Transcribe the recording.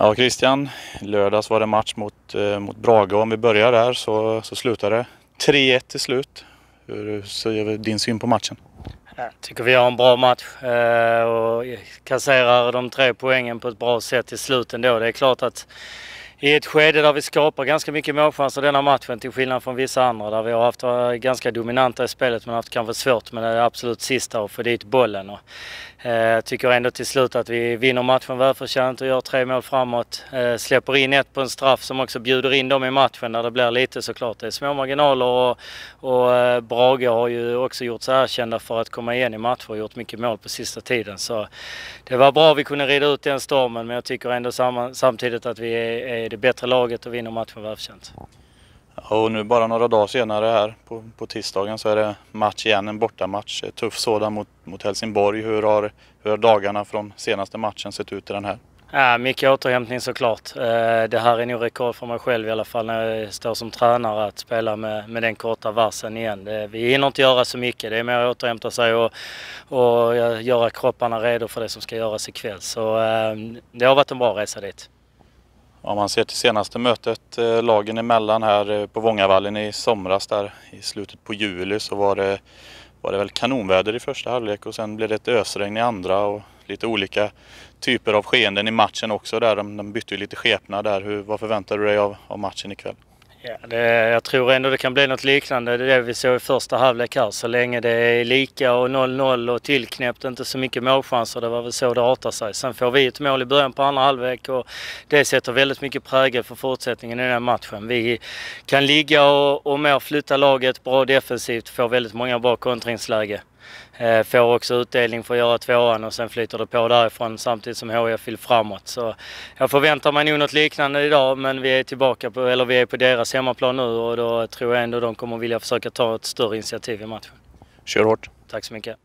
Ja, Christian, lördags var det match mot Brage. Om vi börjar där så slutade det 3-1 till slut. Hur ser din syn på matchen? Jag tycker vi har en bra match och kasserar de 3 poängen på ett bra sätt i slutet då. Det är klart att i ett skede där vi skapar ganska mycket målchanser denna matchen till skillnad från vissa andra där vi har haft ganska dominanta i spelet men haft kanske svårt med det absolut sista att få dit bollen. Jag tycker ändå till slut att vi vinner matchen välförtjänt och gör 3 mål framåt. Släpper in 1 på en straff som också bjuder in dem i matchen där det blir lite såklart. Det är små marginaler och Brage har ju också gjort sig erkända för att komma igen i matcher och gjort mycket mål på sista tiden. Så det var bra att vi kunde rida ut den stormen men jag tycker ändå samtidigt att vi är det bättre laget och vinner matchen välförtjänt. Och nu bara några dagar senare här på tisdagen så är det match igen, en bortamatch. Tuff sådan mot Helsingborg. Hur har dagarna från senaste matchen sett ut i den här? Ja, mycket återhämtning såklart. Det här är nog rekord för mig själv i alla fall när jag står som tränare att spela med den korta varsen igen. Vi hinner inte göra så mycket. Det är mer att återhämta sig och göra kropparna redo för det som ska göras ikväll. Så det har varit en bra resa dit. Om man ser till senaste mötet lagen emellan här på Vångavallen i somras där i slutet på juli så var det väl kanonväder i första halvlek och sen blev det ett ösregn i andra och lite olika typer av skeenden i matchen också där. De bytte ju lite skepnad där. Vad förväntar du dig av matchen ikväll? Ja, jag tror ändå det kan bli något liknande. Det är det vi såg i första halvlek här. Så länge det är lika och 0-0 och tillknäppt, inte så mycket målchanser. Det var väl så det artar sig. Sen får vi ett mål i början på andra halvlek och det sätter väldigt mycket prägel för fortsättningen i den här matchen. Vi kan ligga och mer flytta laget bra defensivt, får väldigt många bra kontringsläge. Får också utdelning för att göra 2:an och sen flyter det på därifrån samtidigt som HIF vill framåt. Så jag förväntar mig nog något liknande idag men vi är på deras hemmaplan nu och då tror jag ändå de kommer vilja försöka ta ett större initiativ i matchen. Kör hårt. Tack så mycket.